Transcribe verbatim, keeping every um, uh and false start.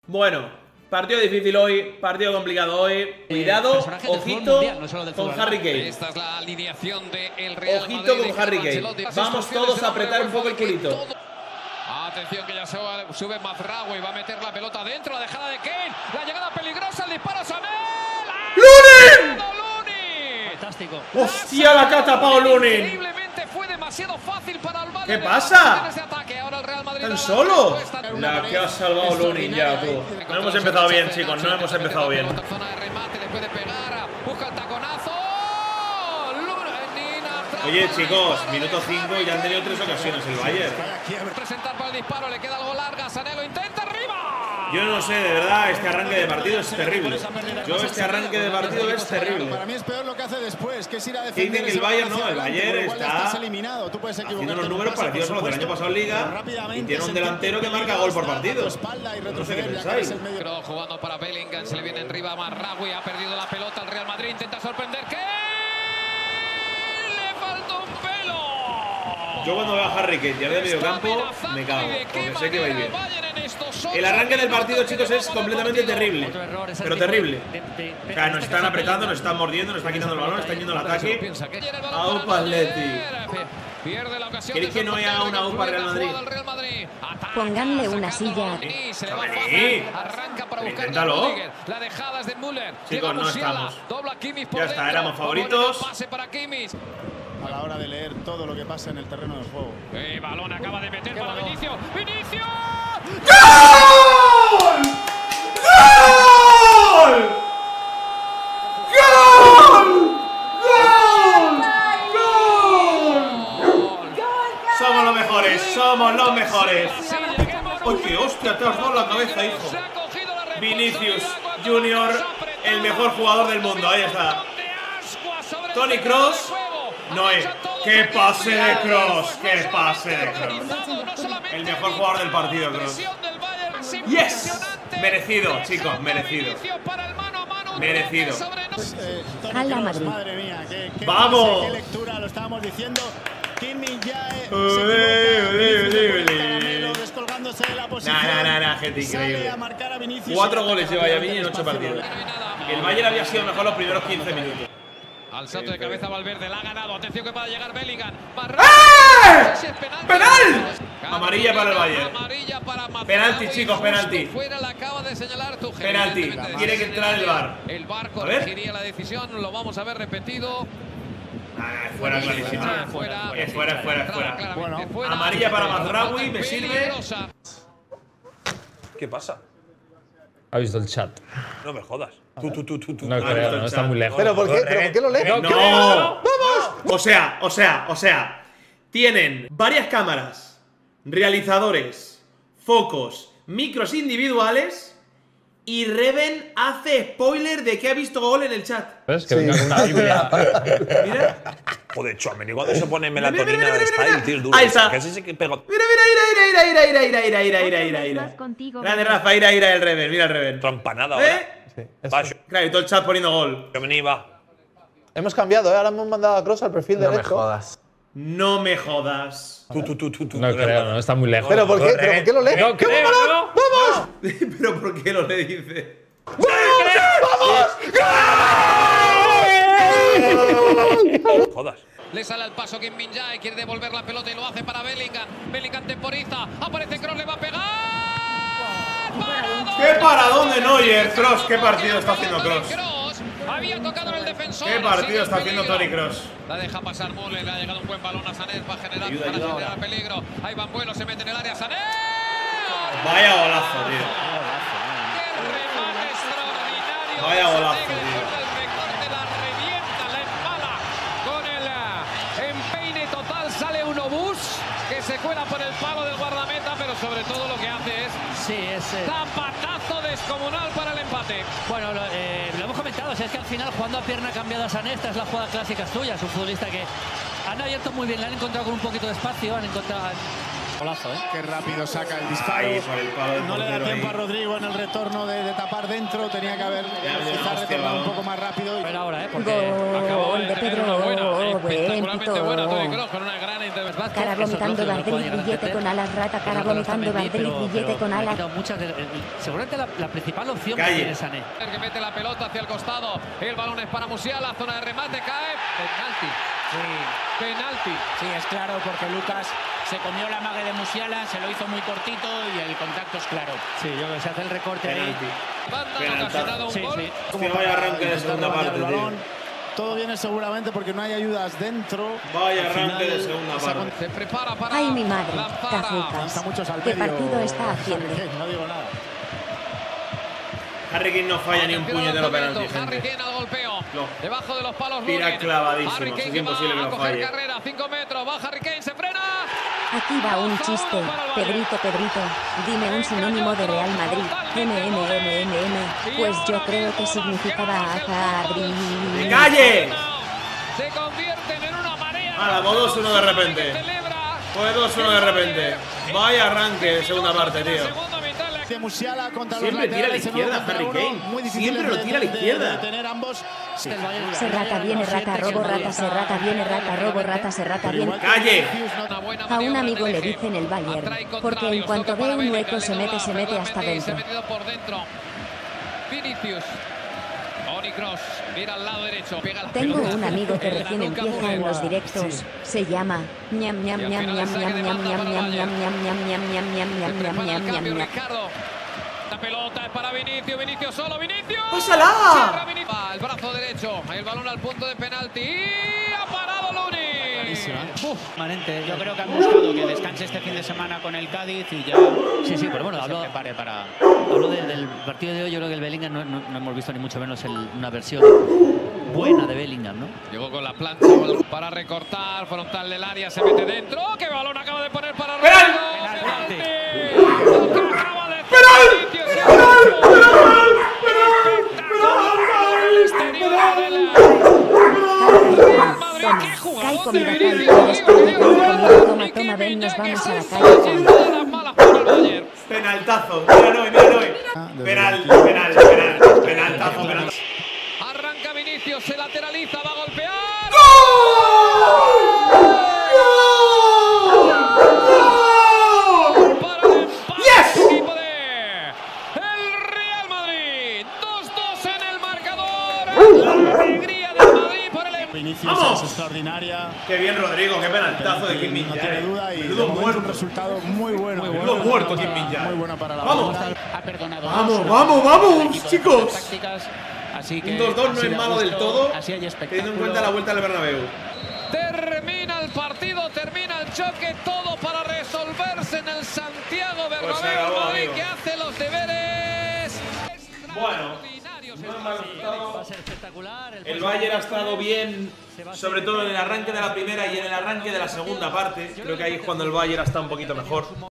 Bueno, partido difícil hoy, partido complicado hoy. Cuidado, eh, ojito mundial, no solo con Harry Kane. Esta es la alineación del Real Ojito Madrid con Harry Kane. Vamos todos a apretar un poco el culito. Atención que ya se va, sube Mazraoui, va a meter la pelota adentro, la dejada de Kane, la llegada peligrosa, el disparo a Sané. ¡Lunin! Fantástico. ¡Hostia, la que ha tapado Lunin! Increíblemente fue demasiado fácil para el Madrid. ¿Qué pasa? Ahora el Real Madrid ¿Tan solo? La que ha salvado Lunin ya, tú. No hemos empezado bien, chicos, no hemos empezado bien. Zona de remate, después de pegar, busca el taconazo. Oye, chicos, minuto cinco y ya han tenido tres ocasiones el Bayern. Presentar para el disparo, le queda algo larga, Sané lo intenta, arriba. Yo no sé, de verdad, este arranque de partido es terrible. Yo este arranque de partido es terrible. Para mí es peor lo que hace después, que es ir a defender. Dicen que el Bayern no, el Bayern está haciendo unos números parecidos a los del año pasado en Liga y tiene un delantero que marca gol por partido. No sé qué pensáis. Jugando para Bellingham, se le viene arriba a Mazraoui, ha perdido la pelota al Real Madrid, intenta sorprender. ¿Qué? Yo cuando veo a Harry Kane ya de medio campo me cago, porque sé que va a ir bien. El arranque del partido, chicos, es completamente terrible, pero terrible. O sea, nos están apretando, nos están mordiendo, nos están quitando el balón, nos están yendo al ataque. Aupa Atleti. ¿Queréis que no haya una Aupa Real Madrid? Pónganle una silla. Sí. Inténtalo. Chicos, no estamos. Ya está, éramos favoritos. A la hora de leer todo lo que pasa en el terreno del juego. El balón acaba de meter para Vinicius. ¡Vinicius! ¡Gol! ¡Gol! ¡Gol! ¡Gol! Somos los mejores, somos los mejores. ¡Uy, qué hostia! Te has dado la cabeza, hijo. Vinicius Junior, el mejor jugador del mundo. Ahí está. Toni Kroos. Noé, qué pase de Kroos, qué pase de Kroos. El mejor jugador del partido, Kroos. Yes, merecido, chicos, merecido. Merecido. A la Madrid. Madre mía, qué, qué Vamos. Qué lectura, lo estábamos diciendo. Kimi ya descolgándose de la posición. Nah, nah, nah, gente increíble. Cuatro goles lleva Yamini en ocho partidos. El Bayern había sido mejor los primeros quince minutos. Al salto de cabeza Valverde, la ha ganado. Atención que pueda llegar Bellingham. ¡Eh! ¡Penal! Amarilla para el Bayern. Amarilla para Penalti, chicos, penalti. Fuera la acaba de señalar Tuchel. Penalti. Tiene que entrar el V A R. El V A R corregiría la decisión. Lo vamos a ver repetido. Ah, fuera clarísimo. Fuera, Es fuera, fuera, fuera. Bueno, amarilla para Mazraoui, me sirve. ¿Qué pasa? Ha visto el chat. No me jodas. Tú, tú, tú, tú, tú. No creo, no está muy lejos. ¿Pero por qué, ¿Pero por qué lo lees? No, no. ¡Vamos! O sea, o sea, o sea. Tienen varias cámaras, realizadores, focos, micros individuales. Y Reven hace spoiler de que ha visto gol en el chat. ¿Ves? Que venga con una Biblia. Mira. Joder, Chouameni, cuando se pone melatonina de style, tío, es duro. Ahí está. Que ese sí que pega. Mira, mira, ira, ira, ira, ira, ira, ira, ira, ira, ira. Grande Rafa, ira, ira el Reven, mira el Reven. Trampanada ahora. ¿Eh? Sí, Va, Claro, y todo el chat poniendo gol. Chouameni va. hemos cambiado, ¿eh? Ahora hemos mandado a Kroos al perfil No me derecho. jodas. No me jodas. Tú, tú, tú, tú, tú. No creo, no está muy lejos. ¿Pero por qué? ¿Pero por qué lo lees? No creo, no. ¡Vamos! ¿Pero por qué lo le dice? Jodas. Le sale al paso Kim Min-jae, quiere devolver la pelota y lo hace para Bellingham. Bellingham temporiza, aparece Kroos, le va a pegar. ¡Parado! ¡Qué paradón de Neuer! Kroos, qué partido está haciendo Kroos. Había tocado en el defensor. ¿Qué partido está haciendo Toni Kroos? La deja pasar Müller, le ha llegado un buen balón a Sané para generar, Ayuda, para ayuda generar ahora. peligro. Ahí Van Buelo, se mete en el área, Sané. Vaya golazo, tío. ¡Qué remate extraordinario! Vaya golazo, Sané, tío. después del recorte, la revienta, la empala con el uh, empeine total. Sale un obús que se cuela por el palo del guardameta, pero sobre todo lo que hace es Sí, es. Eh, zapatazo descomunal para el empate. bueno, lo, eh, lo hemos comentado, o sea, es que al final jugando a pierna cambiada a Sané, esta es la jugada clásica suya. Es un futbolista que han abierto muy bien, le han encontrado con un poquito de espacio, han encontrado, Golazo, ¿eh? Qué rápido saca el disparo. Ahí, por el palo del No le da portero tiempo ahí. a Rodrigo en el retorno de, de tapar dentro. Tenía que haber Ya, quizás hostia, retornado un balón. poco más rápido. Pero ahora, ¿eh? Porque Acabó Gol de de tener Pedro, una buena, espectacularmente buena Toni Bento. Kroos con una gran intervención. Cara Eso es vomitando lógico, no Vandriz, puede llegar a billete meter. con alas rata, cara Pero vomitando está bien, Vandriz, pero- billete pero con le ha alas. quitado muchas de- el- seguramente la, la principal opción Calle. que tiene Sané. Que mete la pelota hacia el costado. El balón es para Musiala. Zona de remate. Cae. Penalti. Sí, Penalti. sí, es claro, porque Lucas se comió la mague de Musiala, se lo hizo muy cortito y el contacto es claro. Sí, yo creo que se hace el recorte ahí. Penalti. Banda Penaltazo. ocasionado un Sí, gol. sí. Hostia, vaya arranque de segunda Intentar parte, bañar el tío. balón. Todo viene seguramente porque no hay ayudas dentro. Vaya Al arranque final, de segunda esa parte. Se prepara para Ay, mi madre, lanzar a- cazucas. Lanza muchos al ¿Qué medio. partido está haciendo? No digo nada. Harry Kane no falla ni un Atención al puñetero lanzamiento. penalti, Harry gente. Kane al golpeo. No. Debajo de los palos. Tira Lunin. clavadísimo, Harry es Kane que imposible va que a lo coger falle. carrera. cinco metros. Va Harry Kane. Se frena. Aquí va un chiste. Pedrito, Pedrito, dime un sinónimo de Real Madrid. M, M, M, M, M. Pues yo creo que significaba Madrid. ¡Calle! Se convierten en una marea. Ala, pues dos uno de repente. Celebra. Pues dos uno de repente. Vaya arranque de segunda parte, tío. Segunda mitad. De Musiala contra Siempre los tira a la laterales, izquierda, uno contra Harry uno, Kane. muy difícil Siempre lo de- tira a la de- de izquierda. detener ambos. Sí. Serrata viene rata, robo rata, serrata viene rata, robo rata, serrata viene. ¡Calle! Una buena A un maniobra amigo en le el eje. dicen el Bayern, Atrae porque en contrarios, cuanto toca ve para un Bellingham, hueco se le mete, dobla se mete hasta regularmente y se ha dentro. metido por dentro. Vinicius. Toni Kroos, mira al lado derecho, pega la Tengo pelota. un amigo que El recién Ranuca empieza en Mure. los directos. Se llama ñam ñam Y al ñam final ñam el saque ñam de ñam banda ñam para ñam Bayern. ñam ñam ñam ñam ñam ñam Se ñam prepara ñam el ñam cambio, ñam. Ricardo. La pelota es para Vinicius, Vinicius solo, Vinicius. ¡Pásala! Cierra Vinicius. Va, el brazo derecho, el balón al punto de penalti y ha parado Luni. Uf, Manente, Yo creo que han buscado que descanse este fin de semana con el Cádiz y ya Sí, sí, pero bueno, se habló, prepare para... habló de- del partido de hoy. Yo creo que el Bellingham no, no- no hemos visto ni mucho menos el- una versión buena de Bellingham, ¿no? Llegó con la plancha para recortar, frontal del área, se mete dentro. ¡Qué balón acaba de poner para ¡Penal! Rodrigo! Penalti. ¡Penalti! Lo que acaba de hacer ¡Penal! Vinicius, ¡Penal! espectacular el exterior del Real Madrid. Toma, ¡Qué cae jugador comida, de cae Vinicius! comida, después de caer comida, toma, toma, ven, nos vamos a la calle. Todas las malas para el Bayern. Penaltazo. Mira, no, mira, no. Penal, penal, penal. Penaltazo, penal. Arranca Vinicius, se lateraliza, va a golpear. Para el empate Yes. del equipo de el Real Madrid. dos dos en el marcador. La alegría del Madrid por el empate. Vinicius ¡Vamos! es extraordinaria. Qué bien, Rodrigo. Qué penaltazo de Kim Min No Jae. tiene duda y de Menudo momento un muerto. resultado muy bueno. Muy Menudo muerto, Kim Min Jae. Muy bueno para la Vamos. Barcelona. Ha perdonado Vamos, dos, vamos, el vamos, equipo de chicos. tácticas, así que Un dos dos no así es da malo del gusto, todo, así hay teniendo en espectáculo. cuenta la vuelta al Bernabéu. Termina el partido, termina el choque, todo para resolverse en el Santiago Pues se Bernabéu. acabó, Madrid amigo. que hace los deberes. Bueno, Extraordinarios no estos me ha partidos. gustado. Va a ser espectacular. El próximo Bayern ha miércoles estado bien, se va a sobre hacer- todo en el arranque de la primera y en el arranque de la segunda parte. Creo que ahí es cuando el Bayern ha estado un poquito mejor.